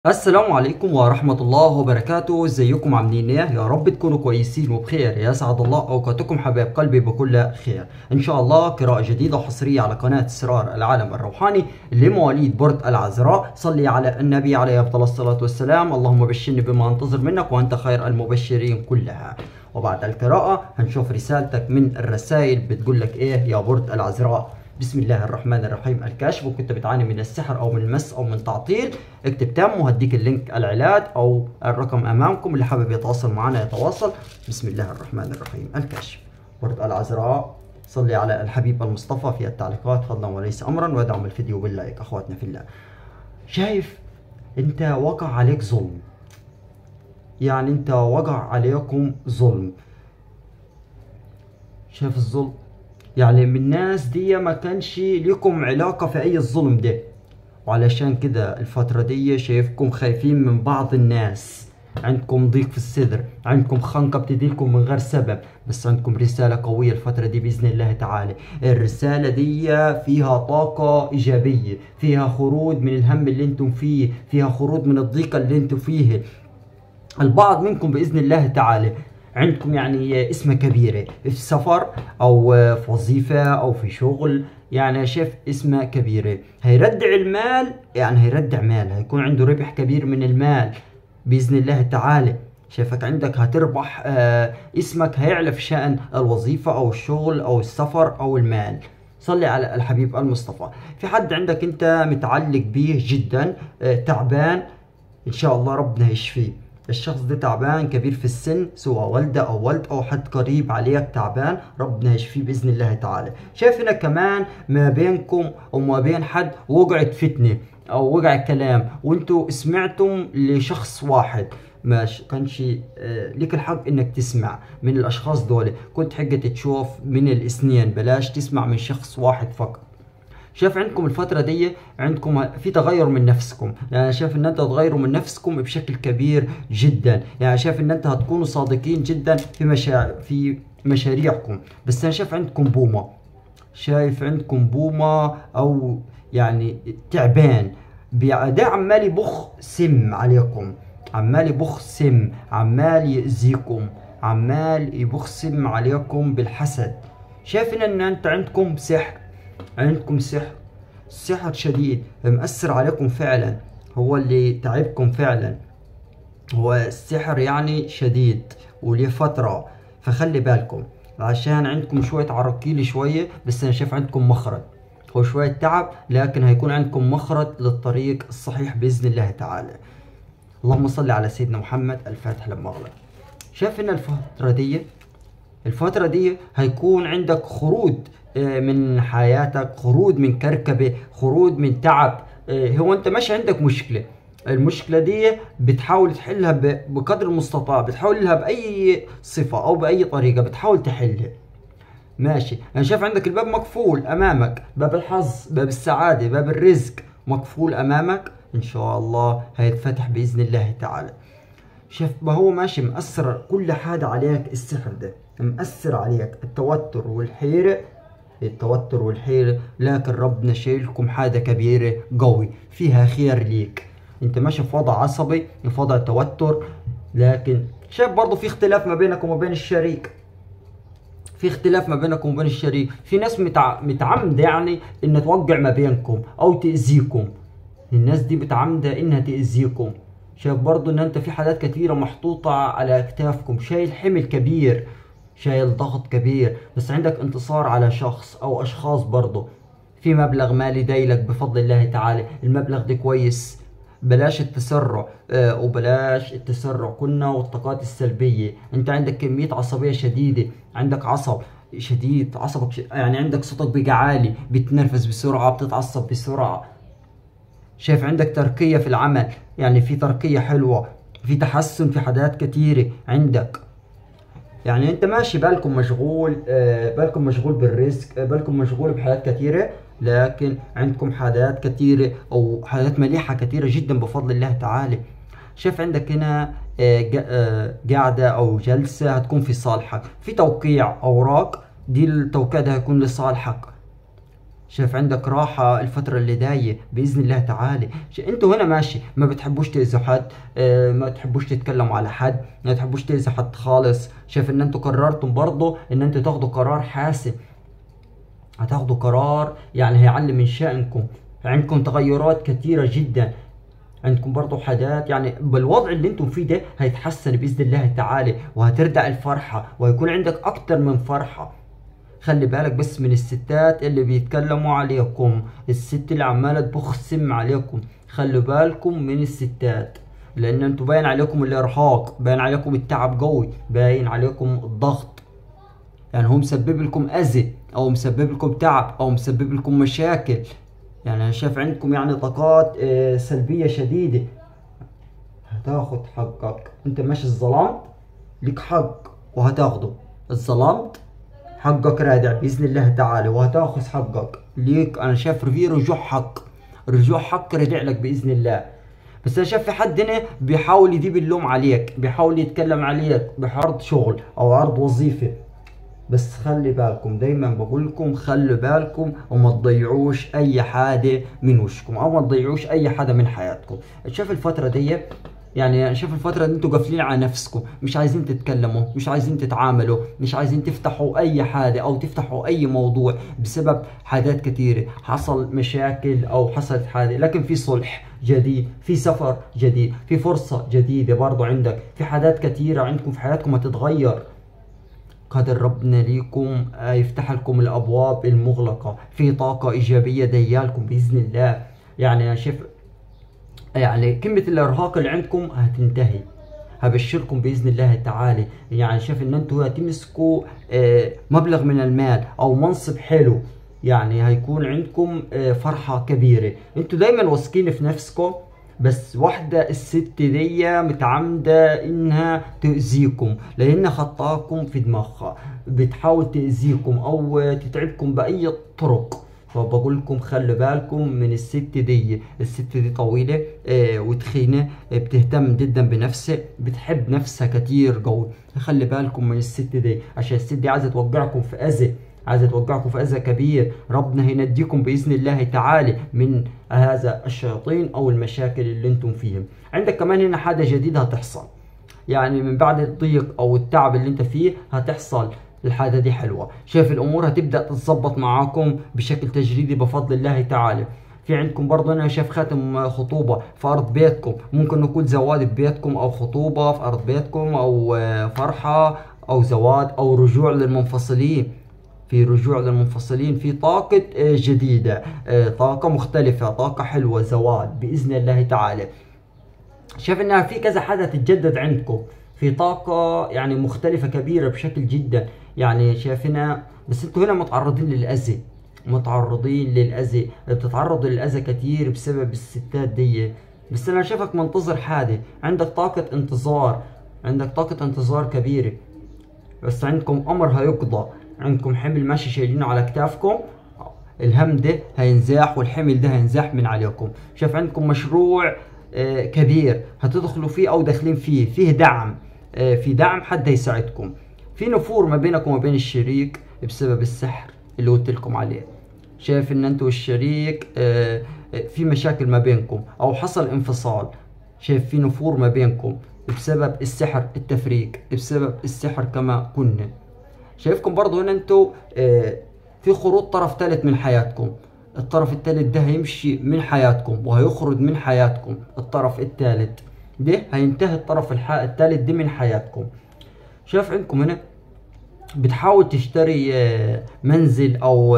السلام عليكم ورحمة الله وبركاته. ازيكم عاملين ايه؟ يا رب تكونوا كويسين وبخير. يسعد الله اوقاتكم حبايب قلبي بكل خير. ان شاء الله قراءة جديدة وحصرية على قناة اسرار العالم الروحاني لمواليد برج العذراء. صلي على النبي عليه افضل الصلاة والسلام. اللهم بشرني بما انتظر منك وانت خير المبشرين كلها. وبعد القراءة هنشوف رسالتك من الرسائل بتقول لك ايه يا برج العذراء. بسم الله الرحمن الرحيم. الكشف. وكنت بتعاني من السحر او من المس او من تعطيل، اكتب تم وهديك اللينك العلاج او الرقم امامكم. اللي حابب يتواصل معنا يتواصل. بسم الله الرحمن الرحيم. الكشف. برج العذراء، صلي على الحبيب المصطفى في التعليقات فضلا وليس امرا، وادعم الفيديو باللايك اخواتنا في الله. شايف انت وقع عليك ظلم، يعني انت وقع عليكم ظلم. شايف الظلم؟ يعني من الناس دي ما كانش لكم علاقة في اي الظلم ده، وعلشان كده الفترة دي شايفكم خايفين من بعض الناس. عندكم ضيق في الصدر، عندكم خنقة بتديلكم من غير سبب، بس عندكم رسالة قوية الفترة دي بإذن الله تعالى. الرسالة دي فيها طاقة إيجابية، فيها خروج من الهم اللي انتم فيه، فيها خروج من الضيقة اللي انتم فيه. البعض منكم بإذن الله تعالى عندكم يعني اسمة كبيرة في سفر أو في وظيفة أو في شغل، يعني شايف اسمة كبيرة. هيردع المال، يعني هيردع مال، هيكون عنده ربح كبير من المال بإذن الله تعالى. شايفك عندك هتربح، اسمك هيعلى في شأن الوظيفة أو الشغل أو السفر أو المال. صلي على الحبيب المصطفى. في حد عندك أنت متعلق بيه جدا، تعبان، إن شاء الله ربنا يشفيه. الشخص ده تعبان كبير في السن، سواء والدة او ولد او حد قريب عليك تعبان، ربنا يشفيه باذن الله تعالى. شايف هنا كمان ما بينكم وما بين حد وقعت فتنة او وقع كلام، وانتوا سمعتم لشخص واحد. ما كانش ليك الحق انك تسمع من الاشخاص دول، كنت حقة تشوف من الاثنين، بلاش تسمع من شخص واحد فقط. شايف عندكم الفترة دي عندكم في تغير من نفسكم، يعني شايف ان انت تغيروا من نفسكم بشكل كبير جدا. يعني شايف ان انت هتكونوا صادقين جدا في مشاريعكم، بس انا شايف عندكم بومة، شايف عندكم بومة او يعني تعبان. ده عمال يبخ سم عليكم، عمال يبخ سم، عمال يأذيكم، عمال يبخ سم عليكم بالحسد. شايف ان انت عندكم سحر، عندكم سحر، سحر شديد مأثر عليكم فعلا، هو اللي تعبكم فعلا. هو السحر يعني شديد وليه فترة، فخلي بالكم عشان عندكم شوية عراقيل شوية، بس أنا شايف عندكم مخرج. هو شوية تعب لكن هيكون عندكم مخرج للطريق الصحيح بإذن الله تعالى. اللهم صل على سيدنا محمد الفاتح لما أغلق. شايف إن الفترة دي هيكون عندك خروج من حياتك، خروج من كركبة، خروج من تعب. هو انت ماشي عندك مشكلة، المشكلة دي بتحاول تحلها بقدر المستطاع، بتحاول لها بأي صفة أو بأي طريقة بتحاول تحلها. ماشي، أنا شايف عندك الباب مقفول أمامك، باب الحظ، باب السعادة، باب الرزق مقفول أمامك، إن شاء الله هيتفتح بإذن الله تعالى. شايف ما هو ماشي مأثر كل حاجة عليك، السحر ده مأثر عليك، التوتر والحيرة، التوتر والحيرة، لكن ربنا شايلكم حاجة كبيرة قوي فيها خير ليك. انت ماشي في وضع عصبي، في وضع توتر، لكن شايف برضه في اختلاف ما بينك وما بين الشريك، في اختلاف ما بينكم وبين الشريك. في ناس متعمدة يعني ان توقع ما بينكم او تأذيكم، الناس دي متعمدة انها تأذيكم. شايف برضو ان انت في حاجات كتيرة محطوطة على اكتافكم، شايل حمل كبير، شايل ضغط كبير، بس عندك انتصار على شخص او اشخاص. برضو في مبلغ مالي دايلك بفضل الله تعالى، المبلغ ده كويس. بلاش التسرع، وبلاش التسرع كنا والطاقات السلبية. انت عندك كمية عصبية شديدة، عندك عصب شديد، عصبك يعني عندك صوتك بقى عالي، بتنرفز بسرعة، بتتعصب بسرعة. شايف عندك تركية في العمل، يعني في تركية حلوة، في تحسن في حاجات كتيرة عندك. يعني انت ماشي بالكم مشغول، بالكم مشغول بالرزق، بالكم مشغول بحاجات كتيرة، لكن عندكم حاجات كتيرة او حاجات مليحة كتيرة جدا بفضل الله تعالى. شايف عندك هنا قاعدة او جلسة هتكون في صالحك، في توقيع اوراق، دي التوقيع ده هيكون لصالحك. شايف عندك راحة الفترة اللي جاية بإذن الله تعالى. انتوا هنا ماشي ما بتحبوش تأذوا حد، ما تحبوش تتكلموا على حد، ما تحبوش تأذوا حد خالص. شايف ان انتوا قررتم برضو ان انتوا تاخدوا قرار حاسم، هتاخدوا قرار يعني هيعلي من شأنكم. عندكم تغيرات كثيرة جدا، عندكم برضو حاجات يعني بالوضع اللي انتم فيه ده هيتحسن بإذن الله تعالى، وهترجع الفرحة وهيكون عندك أكتر من فرحة. خلي بالك بس من الستات اللي بيتكلموا عليكم، الست اللي عمالة تبخ السم عليكم، خلوا بالكم من الستات، لأن انتوا باين عليكم الإرهاق، باين عليكم التعب قوي، باين عليكم الضغط. يعني هو مسبب لكم أذى أو مسبب لكم تعب أو مسبب لكم مشاكل. يعني أنا شايف عندكم يعني طاقات سلبية شديدة. هتاخد حقك، انت ماشي الظلمت لك حق وهتاخده، الظلمت حقك رادع بإذن الله تعالى وهتاخذ حقك ليك. أنا شايف في رجوع حق، رجوع حق رجع لك بإذن الله. بس أنا شايف في حد هنا بيحاول يجيب اللوم عليك، بيحاول يتكلم عليك بعرض شغل أو عرض وظيفة. بس خلي بالكم، دايما بقول لكم خلوا بالكم وما تضيعوش اي حاجه من وشكم او ما تضيعوش اي حدا من حياتكم. شوف الفتره دي، يعني شوف الفتره دي انتوا قافلين على نفسكم، مش عايزين تتكلموا، مش عايزين تتعاملوا، مش عايزين تفتحوا اي حاجه او تفتحوا اي موضوع بسبب حاجات كتيره. حصل مشاكل او حصلت حاجه، لكن في صلح جديد، في سفر جديد، في فرصه جديده برضو عندك، في حاجات كتيره عندكم في حياتكم هتتغير. قدر ربنا ليكم يفتح لكم الابواب المغلقه، في طاقه ايجابيه ديالكم باذن الله. يعني انا شايف يعني كلمه الارهاق اللي عندكم هتنتهي، هبشركم باذن الله تعالى. يعني شايف ان انتوا هتمسكوا مبلغ من المال او منصب حلو، يعني هيكون عندكم فرحه كبيره. انتوا دايما واثقين في نفسكم، بس واحدة الست دي متعمدة انها تأذيكم، لانها خطاكم في دماغها، بتحاول تأذيكم او تتعبكم بأي طرق. فبقول لكم خلوا بالكم من الست دي. الست دي طويلة وتخينة، بتهتم جدا بنفسها، بتحب نفسها كتير قوي. خلي بالكم من الست دي، عشان الست دي عايزة توقعكم في أذى، عايزة توقعكم في أذى كبير. ربنا هينجيكم بإذن الله تعالى من هذا الشياطين أو المشاكل اللي انتم فيهم. عندك كمان هنا حاجة جديدة هتحصل، يعني من بعد الضيق أو التعب اللي انت فيه هتحصل الحاجة دي حلوة. شايف الأمور هتبدأ تتظبط معاكم بشكل تجريدي بفضل الله تعالى. في عندكم برضه انا شايف خاتم خطوبة في ارض بيتكم، ممكن نكون زواج في بيتكم او خطوبة في ارض بيتكم او فرحة او زواج او رجوع للمنفصلين. في رجوع للمنفصلين، في طاقة جديدة، طاقة مختلفة، طاقة حلوة، زواج بإذن الله تعالى. شايف انها في كذا حاجة تتجدد عندكم، في طاقة يعني مختلفة كبيرة بشكل جدا. يعني شايفينها، بس انتوا هنا متعرضين للأذى، متعرضين للأذى، بتتعرضوا للأذى كتير بسبب الستات دي. بس انا شايفك منتظر حاجة، عندك طاقة انتظار، عندك طاقة انتظار كبيرة. بس عندكم امر هيقضى، عندكم حمل ماشي شايلينه على كتافكم، الهم ده هينزاح والحمل ده هينزاح من عليكم. شايف عندكم مشروع كبير هتدخلوا فيه او داخلين فيه، فيه دعم، في دعم حد هيساعدكم. في نفور ما بينكم وما بين الشريك بسبب السحر اللي قلت لكم عليه. شايف ان انتوا والشريك في مشاكل ما بينكم او حصل انفصال. شايف في نفور ما بينكم بسبب السحر، التفريق بسبب السحر كما كنا. شايفكم برضو هنا انتوا في خروج طرف ثالث من حياتكم. الطرف الثالث ده هيمشي من حياتكم وهيخرج من حياتكم. الطرف الثالث ده هينتهي، الطرف الثالث ده من حياتكم. شايف عندكم هنا بتحاول تشتري منزل او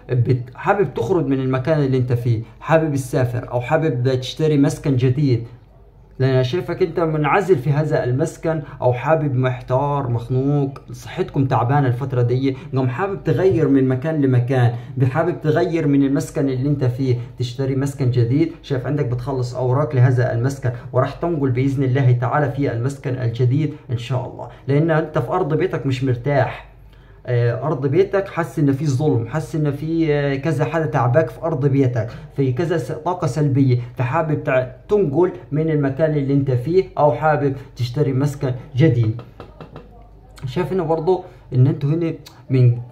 حابب تخرج من المكان اللي انت فيه، حابب تسافر او حابب تشتري مسكن جديد، لان انا شايفك انت منعزل في هذا المسكن او حابب، محتار، مخنوق، صحتكم تعبانه الفتره دي، قام حابب تغير من مكان لمكان، حابب تغير من المسكن اللي انت فيه تشتري مسكن جديد. شايف عندك بتخلص اوراق لهذا المسكن وراح تنقل باذن الله تعالى في المسكن الجديد ان شاء الله، لان انت في ارض بيتك مش مرتاح. ارض بيتك حاسس ان في ظلم، حاسس ان في كذا حاجه تعباك في ارض بيتك، في كذا طاقه سلبيه، فحابب تنقل من المكان اللي انت فيه او حابب تشتري مسكن جديد. شايف هنا برضو ان انتوا هنا من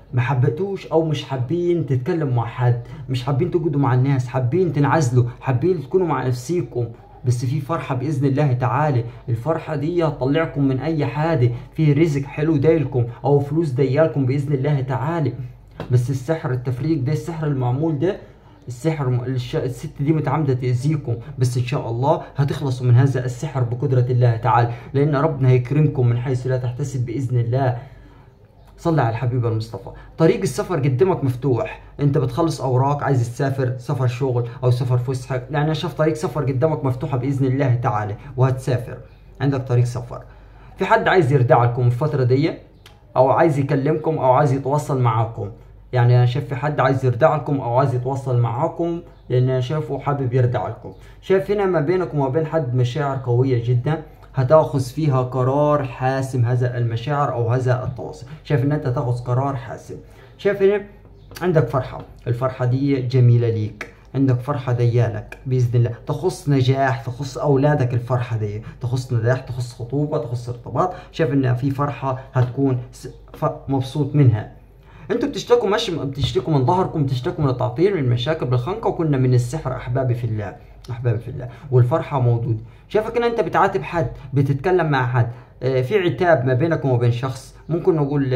ما حبيتوش او مش حابين تتكلموا مع حد، مش حابين تقعدوا مع الناس، حابين تنعزلوا، حابين تكونوا مع نفسيكم، بس في فرحة بإذن الله تعالى. الفرحة دي هتطلعكم من أي حاجة، في رزق حلو دايلكم أو فلوس دايالكم بإذن الله تعالى. بس السحر التفريق ده، السحر المعمول ده، السحر الست دي متعمدة تأذيكم، بس إن شاء الله هتخلصوا من هذا السحر بقدرة الله تعالى، لأن ربنا هيكرمكم من حيث لا تحتسب بإذن الله. صلي على الحبيب المصطفى. طريق السفر قدامك مفتوح، انت بتخلص اوراق عايز تسافر، سفر شغل او سفر فسحه، يعني انا شايف طريق سفر قدامك مفتوحه باذن الله تعالى وهتسافر، عندك طريق سفر. في حد عايز يردع لكم الفتره دي، او عايز يكلمكم او عايز يتواصل معاكم، يعني انا شايف في حد عايز يردع لكم او عايز يتواصل معاكم، لان انا شايفه حابب يردع لكم. شايف هنا ما بينكم وما بين حد مشاعر قويه جدا، هتاخذ فيها قرار حاسم، هذا المشاعر او هذا التواصل، شايف ان انت تاخذ قرار حاسم. شايف هنا عندك فرحة، الفرحة دي جميلة ليك، عندك فرحة ديالك بإذن الله، تخص نجاح، تخص أولادك، الفرحة دي تخص نجاح، تخص خطوبة، تخص ارتباط، شايف إن في فرحة هتكون مبسوط منها. انتوا بتشتكوا، مش بتشتكوا من ظهركم، بتشتكوا من التعطيل، من المشاكل بالخنقة، وكنا من السحر أحبابي في الله، أحبابي في الله، والفرحة موجودة. شايفك إن أنت بتعاتب حد، بتتكلم مع حد، في عتاب ما بينك وما بين شخص، ممكن نقول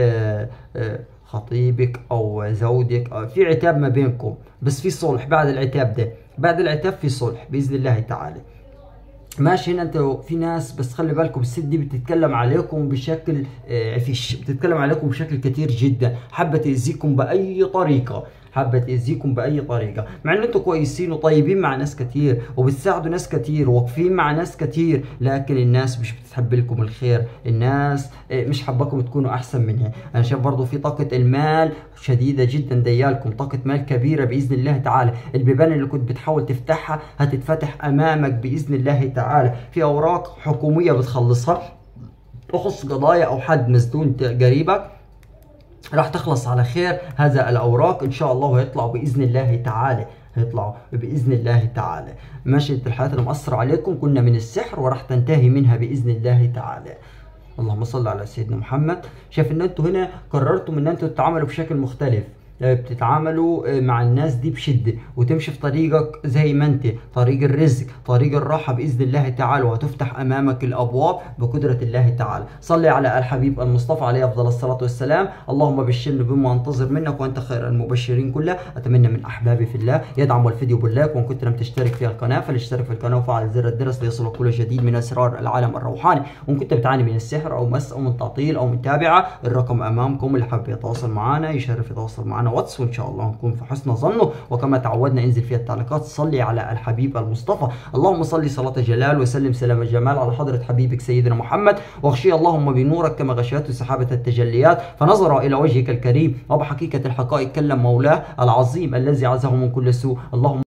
خطيبك او زوجك، في عتاب ما بينكم، بس في صلح بعد العتاب ده، بعد العتاب في صلح باذن الله تعالى. ماشي. هنا انتوا في ناس، بس خلي بالكم الست دي بتتكلم عليكم بشكل فيش، بتتكلم عليكم بشكل كتير جدا، حابه تاذيكم باي طريقه، حابه تاذيكم باي طريقه، مع ان انتوا كويسين وطيبين مع ناس كتير وبتساعدوا ناس كتير وواقفين مع ناس كتير، لكن الناس مش بتحب لكم الخير، الناس مش حابكم تكونوا احسن منها. انا شايف برضو في طاقه المال شديده جدا ديالكم، طاقه مال كبيره باذن الله تعالى، البيبان اللي كنت بتحاول تفتحها هتتفتح امامك باذن الله تعالى، في اوراق حكوميه بتخلصها تخص قضايا او حد مسدون قريبك، راح تخلص على خير هذا الاوراق ان شاء الله، وهيطلعوا باذن الله تعالى، هيطلعوا باذن الله تعالى. ماشي. انت الحياه اللي مأثره عليكم كنا من السحر، وراح تنتهي منها باذن الله تعالى. اللهم صل على سيدنا محمد. شايف ان انتوا هنا قررتم ان انتوا تتعاملوا بشكل مختلف، بتتعاملوا مع الناس دي بشدة، وتمشي في طريقك زي ما انت، طريق الرزق، طريق الراحة بإذن الله تعالى، وهتفتح أمامك الأبواب بقدرة الله تعالى. صلي على الحبيب المصطفى عليه أفضل الصلاة والسلام. اللهم بشرني بما أنتظر منك وأنت خير المبشرين كله. أتمنى من أحبابي في الله يدعموا الفيديو باللايك، وإن كنت لم تشترك في القناة فلاشترك في القناة وفعل زر الجرس ليصلك كل جديد من أسرار العالم الروحاني. وإن كنت بتعاني من السحر أو مس أو من تعطيل أو متابعة، الرقم أمامكم، اللي حابب يتواصل معنا يشرف يتواصل معنا واتس، وان شاء الله نكون في حسن ظنه. وكما تعودنا انزل فيها التعليقات صلي على الحبيب المصطفى. اللهم صل صلاة جلال وسلم سلام الجمال على حضرة حبيبك سيدنا محمد، واغشي اللهم بنورك كما غشيته سحابة التجليات، فنظر الى وجهك الكريم، وبحقيقة الحقائق كلم مولاه العظيم الذي عزه من كل سوء. اللهم